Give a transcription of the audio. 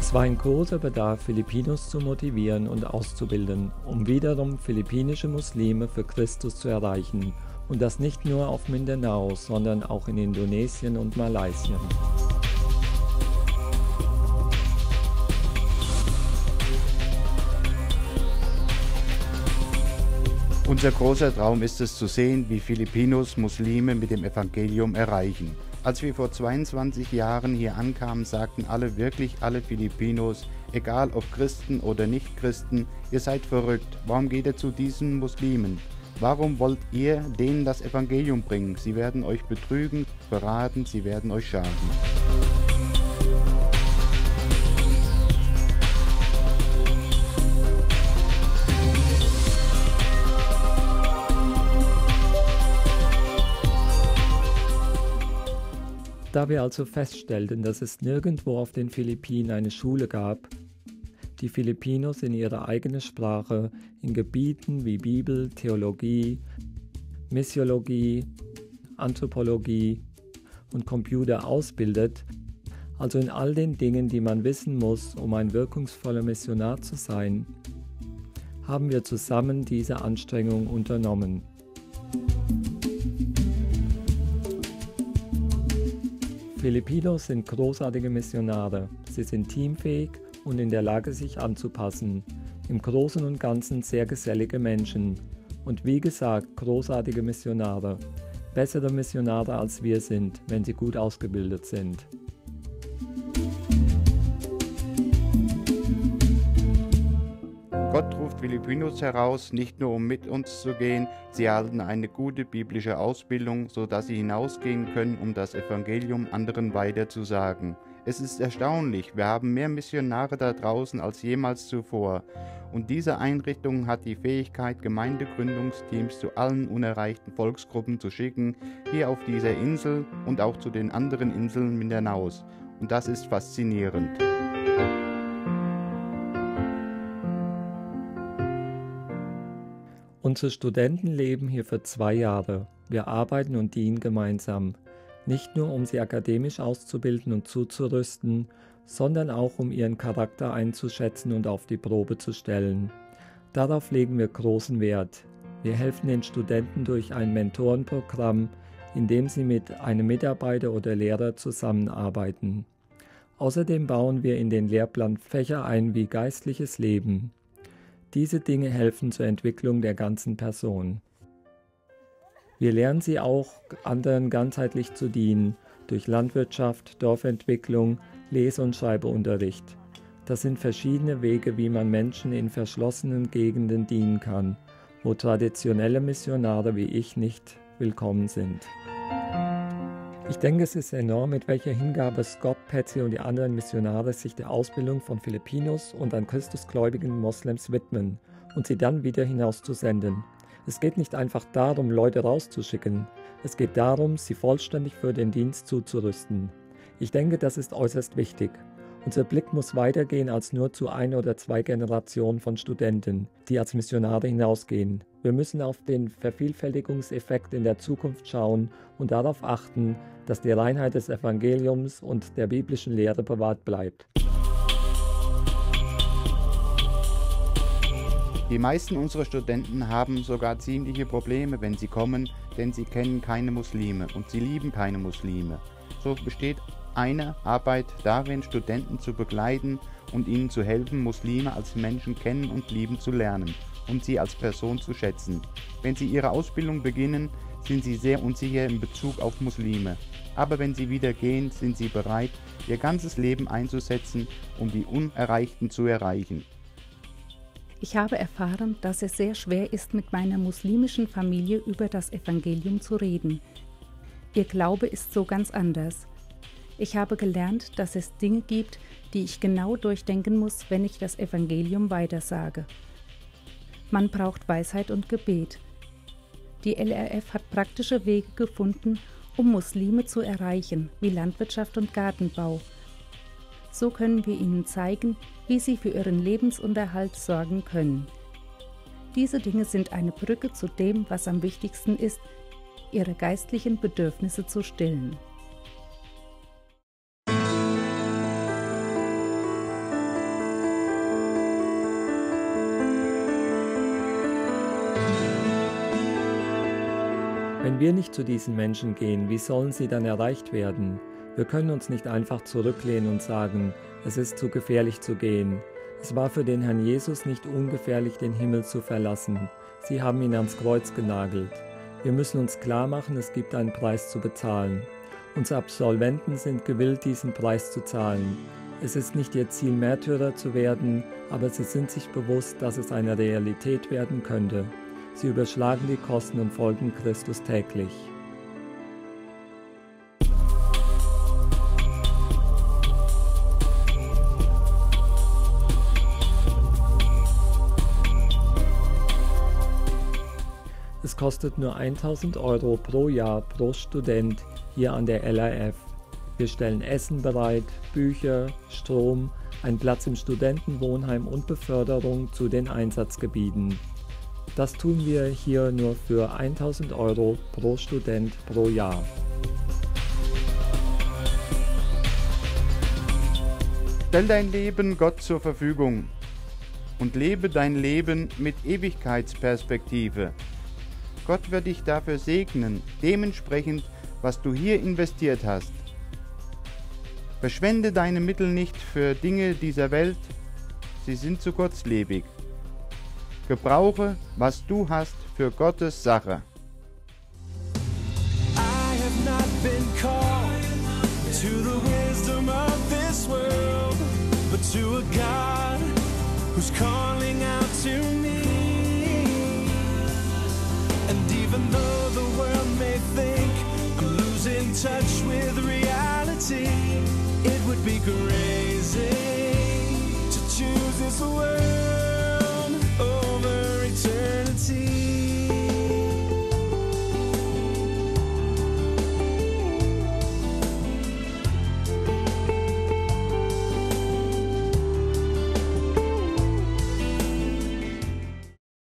Es war ein großer Bedarf, Filipinos zu motivieren und auszubilden, um wiederum philippinische Muslime für Christus zu erreichen. Und das nicht nur auf Mindanao, sondern auch in Indonesien und Malaysia. Unser großer Traum ist es zu sehen, wie Filipinos Muslime mit dem Evangelium erreichen. Als wir vor 22 Jahren hier ankamen, sagten wirklich alle Filipinos, egal ob Christen oder Nicht-Christen, ihr seid verrückt, warum geht ihr zu diesen Muslimen? Warum wollt ihr denen das Evangelium bringen? Sie werden euch betrügen, verraten, sie werden euch schaden. Da wir also feststellten, dass es nirgendwo auf den Philippinen eine Schule gab, die Filipinos in ihrer eigenen Sprache in Gebieten wie Bibel, Theologie, Missiologie, Anthropologie und Computer ausbildet, also in all den Dingen, die man wissen muss, um ein wirkungsvoller Missionar zu sein, haben wir zusammen diese Anstrengung unternommen. Filipinos sind großartige Missionare. Sie sind teamfähig und in der Lage, sich anzupassen. Im Großen und Ganzen sehr gesellige Menschen. Und wie gesagt, großartige Missionare. Bessere Missionare als wir sind, wenn sie gut ausgebildet sind. Gott ruft Filipinos heraus, nicht nur um mit uns zu gehen, sie erhalten eine gute biblische Ausbildung, sodass sie hinausgehen können, um das Evangelium anderen weiterzusagen. Es ist erstaunlich, wir haben mehr Missionare da draußen als jemals zuvor. Und diese Einrichtung hat die Fähigkeit, Gemeindegründungsteams zu allen unerreichten Volksgruppen zu schicken, hier auf dieser Insel und auch zu den anderen Inseln Mindanaos. Und das ist faszinierend. Unsere Studenten leben hier für 2 Jahre. Wir arbeiten und dienen gemeinsam. Nicht nur, um sie akademisch auszubilden und zuzurüsten, sondern auch, um ihren Charakter einzuschätzen und auf die Probe zu stellen. Darauf legen wir großen Wert. Wir helfen den Studenten durch ein Mentorenprogramm, in dem sie mit einem Mitarbeiter oder Lehrer zusammenarbeiten. Außerdem bauen wir in den Lehrplan Fächer ein wie geistliches Leben. Diese Dinge helfen zur Entwicklung der ganzen Person. Wir lernen sie auch, anderen ganzheitlich zu dienen, durch Landwirtschaft, Dorfentwicklung, Lese- und Schreibunterricht. Das sind verschiedene Wege, wie man Menschen in verschlossenen Gegenden dienen kann, wo traditionelle Missionare wie ich nicht willkommen sind. Ich denke, es ist enorm, mit welcher Hingabe Scott, Patsy und die anderen Missionare sich der Ausbildung von Filipinos und an Christusgläubigen Moslems widmen und sie dann wieder hinauszusenden. Es geht nicht einfach darum, Leute rauszuschicken. Es geht darum, sie vollständig für den Dienst zuzurüsten. Ich denke, das ist äußerst wichtig. Unser Blick muss weitergehen als nur zu 1 oder 2 Generationen von Studenten, die als Missionare hinausgehen. Wir müssen auf den Vervielfältigungseffekt in der Zukunft schauen und darauf achten, dass die Reinheit des Evangeliums und der biblischen Lehre bewahrt bleibt. Die meisten unserer Studenten haben sogar ziemliche Probleme, wenn sie kommen, denn sie kennen keine Muslime und sie lieben keine Muslime. So besteht eine Arbeit darin, Studenten zu begleiten und ihnen zu helfen, Muslime als Menschen kennen und lieben zu lernen und sie als Person zu schätzen. Wenn sie ihre Ausbildung beginnen, sind sie sehr unsicher in Bezug auf Muslime. Aber wenn sie wieder gehen, sind sie bereit, ihr ganzes Leben einzusetzen, um die Unerreichten zu erreichen. Ich habe erfahren, dass es sehr schwer ist, mit meiner muslimischen Familie über das Evangelium zu reden. Ihr Glaube ist so ganz anders. Ich habe gelernt, dass es Dinge gibt, die ich genau durchdenken muss, wenn ich das Evangelium weitersage. Man braucht Weisheit und Gebet. Die LRF hat praktische Wege gefunden, um Muslime zu erreichen, wie Landwirtschaft und Gartenbau. So können wir ihnen zeigen, wie sie für ihren Lebensunterhalt sorgen können. Diese Dinge sind eine Brücke zu dem, was am wichtigsten ist, ihre geistlichen Bedürfnisse zu stillen. Wenn wir nicht zu diesen Menschen gehen, wie sollen sie dann erreicht werden? Wir können uns nicht einfach zurücklehnen und sagen, es ist zu gefährlich zu gehen. Es war für den Herrn Jesus nicht ungefährlich, den Himmel zu verlassen. Sie haben ihn ans Kreuz genagelt. Wir müssen uns klar machen, es gibt einen Preis zu bezahlen. Unsere Absolventen sind gewillt, diesen Preis zu zahlen. Es ist nicht ihr Ziel, Märtyrer zu werden, aber sie sind sich bewusst, dass es eine Realität werden könnte. Sie überschlagen die Kosten und folgen Christus täglich. Es kostet nur 1.000 € pro Jahr pro Student hier an der LAF. Wir stellen Essen bereit, Bücher, Strom, einen Platz im Studentenwohnheim und Beförderung zu den Einsatzgebieten. Das tun wir hier nur für 1.000 € pro Student pro Jahr. Stell dein Leben Gott zur Verfügung und lebe dein Leben mit Ewigkeitsperspektive. Gott wird dich dafür segnen, dementsprechend, was du hier investiert hast. Verschwende deine Mittel nicht für Dinge dieser Welt, sie sind zu kurzlebig. Gebrauche, was du hast, für Gottes Sache. I have not been called to the wisdom of this world, but to a God who's calling out to me. And even though the world may think I'm losing touch with reality, it would be crazy to choose this world